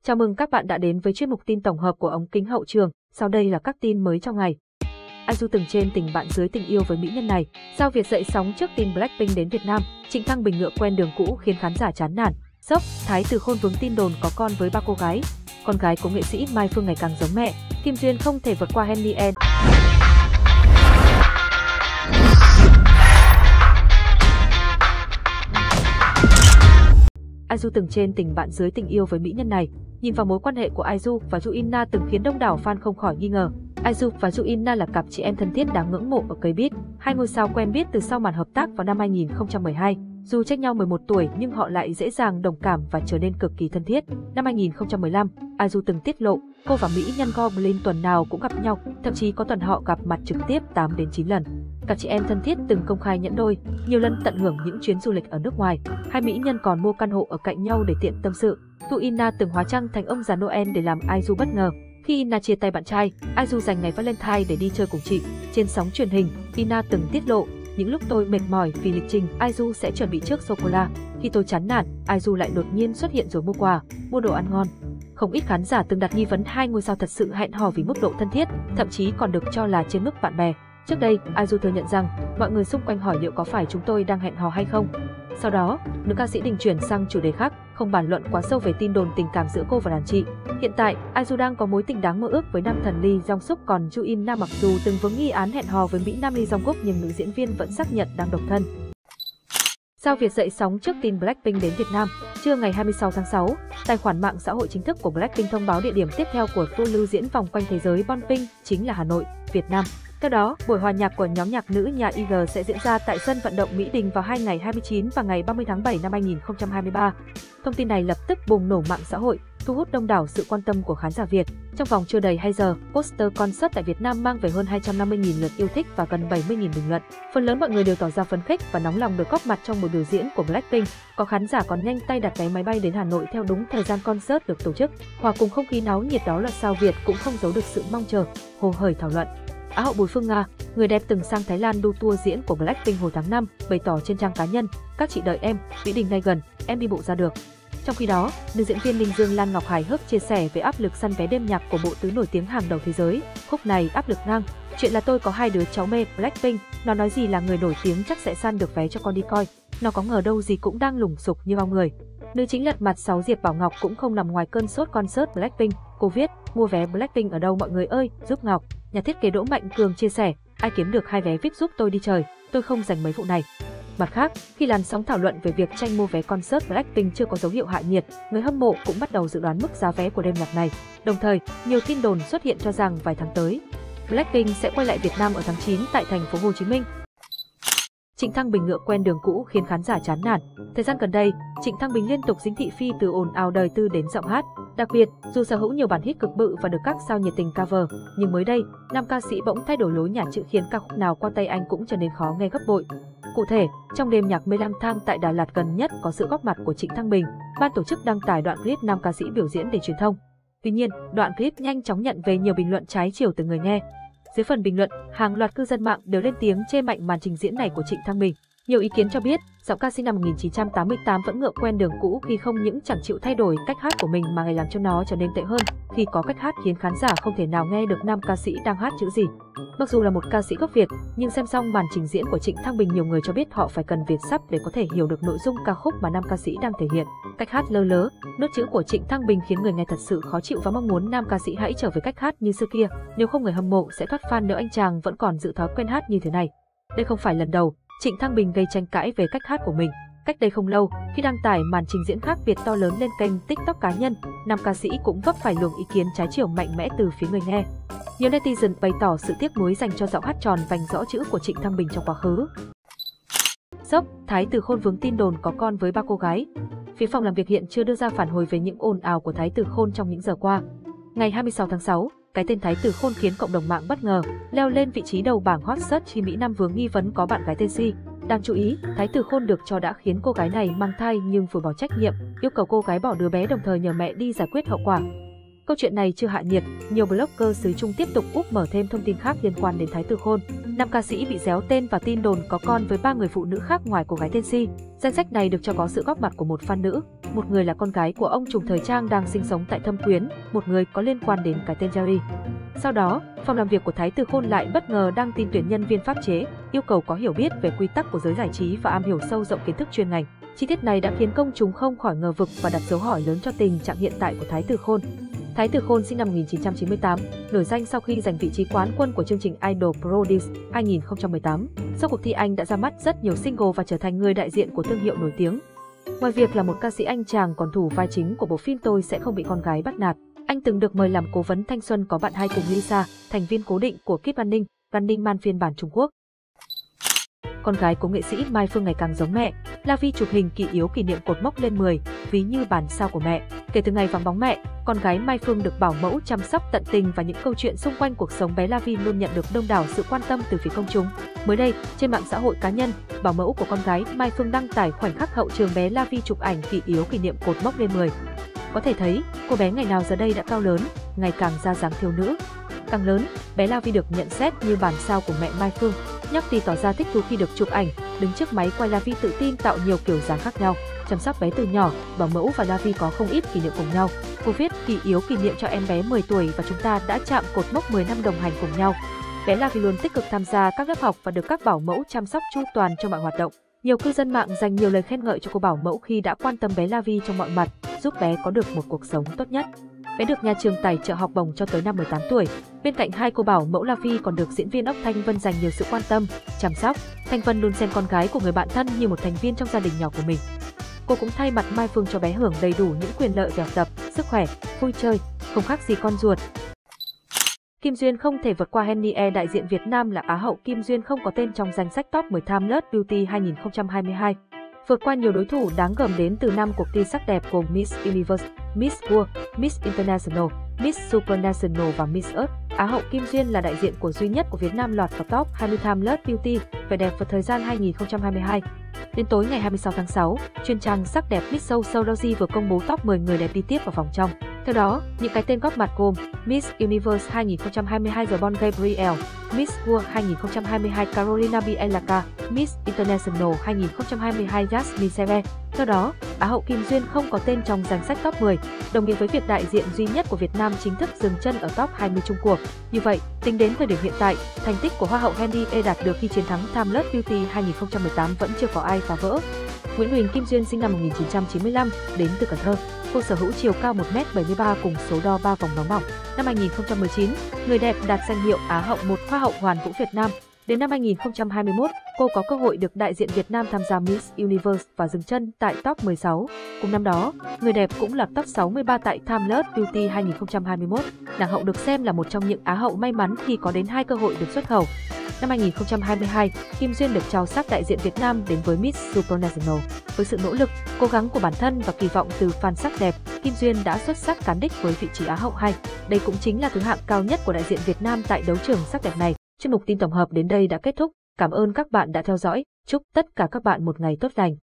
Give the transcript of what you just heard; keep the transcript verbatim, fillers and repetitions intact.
Chào mừng các bạn đã đến với chuyên mục tin tổng hợp của ống kính hậu trường. Sau đây là các tin mới trong ngày. IU từng trên tình bạn dưới tình yêu với mỹ nhân này. Sao Việt dậy sóng trước tin Blackpink đến Việt Nam, Trịnh Thăng Bình ngựa quen đường cũ khiến khán giả chán nản. Sốc, Thái Từ Khôn vướng tin đồn có con với ba cô gái. Con gái của nghệ sĩ Mai Phương ngày càng giống mẹ. Kim Duyên không thể vượt qua Henny N. IU từng trên tình bạn dưới tình yêu với mỹ nhân này. Nhìn vào mối quan hệ của IU và Yuina từng khiến đông đảo fan không khỏi nghi ngờ. IU và Yuina là cặp chị em thân thiết đáng ngưỡng mộ ở K-pop. Hai ngôi sao quen biết từ sau màn hợp tác vào năm hai nghìn không trăm mười hai. Dù cách nhau mười một tuổi nhưng họ lại dễ dàng đồng cảm và trở nên cực kỳ thân thiết. Năm hai nghìn không trăm mười lăm, IU từng tiết lộ cô và mỹ nhân Goblin tuần nào cũng gặp nhau, thậm chí có tuần họ gặp mặt trực tiếp tám đến chín lần. Các chị em thân thiết từng công khai nhẫn đôi, nhiều lần tận hưởng những chuyến du lịch ở nước ngoài. Hai mỹ nhân còn mua căn hộ ở cạnh nhau để tiện tâm sự. Yuina từng hóa trang thành ông già Noel để làm IU bất ngờ. Khi Ina chia tay bạn trai, IU dành ngày Valentine để đi chơi cùng chị. Trên sóng truyền hình, Ina từng tiết lộ, những lúc tôi mệt mỏi vì lịch trình, IU sẽ chuẩn bị trước sô-cô-la. Khi tôi chán nản, IU lại đột nhiên xuất hiện rồi mua quà, mua đồ ăn ngon. Không ít khán giả từng đặt nghi vấn hai ngôi sao thật sự hẹn hò vì mức độ thân thiết, thậm chí còn được cho là trên mức bạn bè. Trước đây, IU thừa nhận rằng, mọi người xung quanh hỏi liệu có phải chúng tôi đang hẹn hò hay không. Sau đó, nữ ca sĩ đình chuyển sang chủ đề khác, không bàn luận quá sâu về tin đồn tình cảm giữa cô và đàn chị. Hiện tại, IU đang có mối tình đáng mơ ước với nam thần Lee Jong Suk, còn Yuina mặc dù từng vướng nghi án hẹn hò với mỹ nam Lee Jong Suk nhưng nữ diễn viên vẫn xác nhận đang độc thân. Sao Việt dậy sóng trước tin Blackpink đến Việt Nam. Trưa ngày hai mươi sáu tháng sáu, tài khoản mạng xã hội chính thức của Blackpink thông báo địa điểm tiếp theo của tour lưu diễn vòng quanh thế giới Bonpink chính là Hà Nội, Việt Nam. Theo đó, buổi hòa nhạc của nhóm nhạc nữ nhà i giê sẽ diễn ra tại sân vận động Mỹ Đình vào hai ngày hai mươi chín và ngày ba mươi tháng bảy năm hai nghìn không trăm hai mươi ba. Thông tin này lập tức bùng nổ mạng xã hội, thu hút đông đảo sự quan tâm của khán giả Việt. Trong vòng chưa đầy hai giờ, poster concert tại Việt Nam mang về hơn hai trăm năm mươi nghìn lượt yêu thích và gần bảy mươi nghìn bình luận. Phần lớn mọi người đều tỏ ra phấn khích và nóng lòng được góp mặt trong buổi biểu diễn của Blackpink. Có khán giả còn nhanh tay đặt vé máy bay đến Hà Nội theo đúng thời gian concert được tổ chức. Hòa cùng không khí náo nhiệt đó là sao Việt cũng không giấu được sự mong chờ, hồ hởi thảo luận. Á hậu Bùi Phương Nga, người đẹp từng sang Thái Lan đu tour diễn của Blackpink hồi tháng năm, bày tỏ trên trang cá nhân, các chị đợi em, Mỹ Đình ngay gần, em đi bộ ra được. Trong khi đó, nữ diễn viên Ninh Dương Lan Ngọc hài hước chia sẻ về áp lực săn vé đêm nhạc của bộ tứ nổi tiếng hàng đầu thế giới. Khúc này áp lực ngang, chuyện là tôi có hai đứa cháu mê Blackpink, nó nói gì là người nổi tiếng chắc sẽ săn được vé cho con đi coi, nó có ngờ đâu gì cũng đang lùng sục như bao người. Nữ chính lật mặt sáu Diệp Bảo Ngọc cũng không nằm ngoài cơn sốt concert Blackpink, cô viết, mua vé Blackpink ở đâu mọi người ơi, giúp Ngọc. Nhà thiết kế Đỗ Mạnh Cường chia sẻ, ai kiếm được hai vé vê i pê giúp tôi đi trời, tôi không dành mấy vụ này. Mặt khác, khi làn sóng thảo luận về việc tranh mua vé concert Blackpink chưa có dấu hiệu hạ nhiệt, người hâm mộ cũng bắt đầu dự đoán mức giá vé của đêm nhạc này. Đồng thời, nhiều tin đồn xuất hiện cho rằng vài tháng tới, Blackpink sẽ quay lại Việt Nam ở tháng chín tại thành phố Hồ Chí Minh. Trịnh Thăng Bình ngựa quen đường cũ khiến khán giả chán nản. Thời gian gần đây, Trịnh Thăng Bình liên tục dính thị phi từ ồn ào đời tư đến giọng hát. Đặc biệt, dù sở hữu nhiều bản hit cực bự và được các sao nhiệt tình cover, nhưng mới đây, nam ca sĩ bỗng thay đổi lối nhả chữ khiến ca khúc nào qua tay anh cũng trở nên khó nghe gấp bội. Cụ thể, trong đêm nhạc mười lăm tháng tại Đà Lạt gần nhất có sự góp mặt của Trịnh Thăng Bình, ban tổ chức đăng tải đoạn clip nam ca sĩ biểu diễn để truyền thông. Tuy nhiên, đoạn clip nhanh chóng nhận về nhiều bình luận trái chiều từ người nghe. Dưới phần bình luận, hàng loạt cư dân mạng đều lên tiếng chê mạnh màn trình diễn này của Trịnh Thăng Bình. Nhiều ý kiến cho biết, giọng ca sinh năm một nghìn chín trăm tám mươi tám vẫn ngựa quen đường cũ khi không những chẳng chịu thay đổi cách hát của mình mà ngày làm cho nó trở nên tệ hơn, khi có cách hát khiến khán giả không thể nào nghe được nam ca sĩ đang hát chữ gì. Mặc dù là một ca sĩ gốc Việt, nhưng xem xong màn trình diễn của Trịnh Thăng Bình nhiều người cho biết họ phải cần Việt sắp để có thể hiểu được nội dung ca khúc mà nam ca sĩ đang thể hiện. Cách hát lơ lớ, nốt chữ của Trịnh Thăng Bình khiến người nghe thật sự khó chịu và mong muốn nam ca sĩ hãy trở về cách hát như xưa kia, nếu không người hâm mộ sẽ thoát fan nếu anh chàng vẫn còn giữ thói quen hát như thế này. Đây không phải lần đầu Trịnh Thăng Bình gây tranh cãi về cách hát của mình. Cách đây không lâu, khi đăng tải màn trình diễn khác biệt to lớn lên kênh TikTok cá nhân, nam ca sĩ cũng vấp phải luồng ý kiến trái chiều mạnh mẽ từ phía người nghe. Nhiều netizen bày tỏ sự tiếc nuối dành cho giọng hát tròn vành rõ chữ của Trịnh Thăng Bình trong quá khứ. Sốc, Thái Từ Khôn vướng tin đồn có con với ba cô gái. Phía phòng làm việc hiện chưa đưa ra phản hồi về những ồn ào của Thái Từ Khôn trong những giờ qua. Ngày hai mươi sáu tháng sáu, cái tên Thái Từ Khôn khiến cộng đồng mạng bất ngờ, leo lên vị trí đầu bảng hot search khi Mỹ Nam vướng nghi vấn có bạn gái tên Si. Đáng chú ý, Thái Từ Khôn được cho đã khiến cô gái này mang thai nhưng phủi bỏ trách nhiệm, yêu cầu cô gái bỏ đứa bé đồng thời nhờ mẹ đi giải quyết hậu quả. Câu chuyện này chưa hạ nhiệt, nhiều blogger xứ Trung tiếp tục úp mở thêm thông tin khác liên quan đến Thái Từ Khôn. Nam ca sĩ bị déo tên và tin đồn có con với ba người phụ nữ khác ngoài cô gái tên Si. Danh sách này được cho có sự góp mặt của một fan nữ. một người là con gái của ông trùm thời trang đang sinh sống tại Thâm Quyến, một người có liên quan đến cái tên Jerry. Sau đó, phòng làm việc của Thái Tử Khôn lại bất ngờ đăng tin tuyển nhân viên pháp chế, yêu cầu có hiểu biết về quy tắc của giới giải trí và am hiểu sâu rộng kiến thức chuyên ngành. Chi tiết này đã khiến công chúng không khỏi ngờ vực và đặt dấu hỏi lớn cho tình trạng hiện tại của Thái Tử Khôn. Thái Tử Khôn sinh năm một nghìn chín trăm chín mươi tám, nổi danh sau khi giành vị trí quán quân của chương trình Idol Pro Dance hai nghìn không trăm mười tám. Sau cuộc thi anh đã ra mắt rất nhiều single và trở thành người đại diện của thương hiệu nổi tiếng. Ngoài việc là một ca sĩ, anh chàng còn thủ vai chính của bộ phim Tôi Sẽ Không Bị Con Gái Bắt Nạt. Anh từng được mời làm cố vấn thanh xuân có bạn hai cùng Lisa, thành viên cố định của Kíp An Ninh, An Ninh Man phiên bản Trung Quốc. Con gái của nghệ sĩ Mai Phương ngày càng giống mẹ. La Vi chụp hình kỷ yếu kỷ niệm cột mốc lên mười, ví như bản sao của mẹ. Kể từ ngày vắng bóng mẹ, con gái Mai Phương được bảo mẫu chăm sóc tận tình và những câu chuyện xung quanh cuộc sống bé La Vi luôn nhận được đông đảo sự quan tâm từ phía công chúng. Mới đây, trên mạng xã hội cá nhân, bảo mẫu của con gái Mai Phương đăng tải khoảnh khắc hậu trường bé La Vi chụp ảnh kỷ yếu kỷ niệm cột mốc lên mười. Có thể thấy, cô bé ngày nào giờ đây đã cao lớn, ngày càng ra dáng thiếu nữ. Càng lớn, bé La Vi được nhận xét như bản sao của mẹ Mai Phương. Nhóc Ti tỏ ra thích thú khi được chụp ảnh, đứng trước máy quay La Vi tự tin tạo nhiều kiểu dáng khác nhau. Chăm sóc bé từ nhỏ, bảo mẫu và La Vi có không ít kỷ niệm cùng nhau. Cô viết kỷ yếu kỷ niệm cho em bé mười tuổi và chúng ta đã chạm cột mốc mười năm đồng hành cùng nhau. Bé La Vi luôn tích cực tham gia các lớp học và được các bảo mẫu chăm sóc chu toàn cho mọi hoạt động. Nhiều cư dân mạng dành nhiều lời khen ngợi cho cô bảo mẫu khi đã quan tâm bé La Vi trong mọi mặt, giúp bé có được một cuộc sống tốt nhất. Bé được nhà trường tài trợ học bổng cho tới năm mười tám tuổi. Bên cạnh hai cô bảo mẫu, La Vi còn được diễn viên ốc Thanh Vân dành nhiều sự quan tâm, chăm sóc. Thanh Vân luôn xem con gái của người bạn thân như một thành viên trong gia đình nhỏ của mình. Cô cũng thay mặt Mai Phương cho bé hưởng đầy đủ những quyền lợi về học tập, sức khỏe, vui chơi, không khác gì con ruột. Kim Duyên không thể vượt qua Henny E. Đại diện Việt Nam là Á hậu Kim Duyên không có tên trong danh sách top mười Timeless Beauty hai nghìn không trăm hai mươi hai. Vượt qua nhiều đối thủ đáng gờm đến từ năm cuộc thi sắc đẹp gồm Miss Universe, Miss World, Miss International, Miss Supranational và Miss Earth, Á hậu Kim Duyên là đại diện của duy nhất của Việt Nam lọt vào top hai mươi Timeless Beauty vẻ đẹp vào thời gian hai nghìn không trăm hai mươi hai. Đến tối ngày hai mươi sáu tháng sáu, chuyên trang sắc đẹp Miss Show Showrozy vừa công bố top mười người đẹp đi tiếp vào vòng trong. Theo đó, những cái tên góp mặt gồm Miss Universe hai nghìn không trăm hai mươi hai The Bon Gabrielle, Miss World hai nghìn không trăm hai mươi hai Carolina Bielaka, Miss International hai nghìn không trăm hai mươi hai Jasmine Seve. Theo đó, Á hậu Kim Duyên không có tên trong danh sách top mười, đồng nghĩa với việc đại diện duy nhất của Việt Nam chính thức dừng chân ở top hai mươi chung cuộc. Như vậy, tính đến thời điểm hiện tại, thành tích của Hoa hậu Henny E đạt được khi chiến thắng Timeless Beauty hai nghìn không trăm mười tám vẫn chưa có ai phá vỡ. Nguyễn Huỳnh Kim Duyên sinh năm một nghìn chín trăm chín mươi lăm, đến từ Cần Thơ. Cô sở hữu chiều cao một mét bảy mươi ba cùng số đo ba vòng nóng bỏng. Năm hai nghìn không trăm mười chín, người đẹp đạt danh hiệu Á hậu một Hoa hậu Hoàn vũ Việt Nam. Đến năm hai nghìn không trăm hai mươi mốt, cô có cơ hội được đại diện Việt Nam tham gia Miss Universe và dừng chân tại top mười sáu. Cùng năm đó, người đẹp cũng lọt top sáu mươi ba tại Timeless Beauty hai nghìn không trăm hai mươi mốt. Nàng hậu được xem là một trong những Á hậu may mắn khi có đến hai cơ hội được xuất khẩu. Năm hai nghìn không trăm hai mươi hai, Kim Duyên được trao sắc đại diện Việt Nam đến với Miss Supranational. Với sự nỗ lực, cố gắng của bản thân và kỳ vọng từ fan sắc đẹp, Kim Duyên đã xuất sắc cán đích với vị trí Á hậu hai. Đây cũng chính là thứ hạng cao nhất của đại diện Việt Nam tại đấu trường sắc đẹp này. Chuyên mục tin tổng hợp đến đây đã kết thúc. Cảm ơn các bạn đã theo dõi. Chúc tất cả các bạn một ngày tốt lành.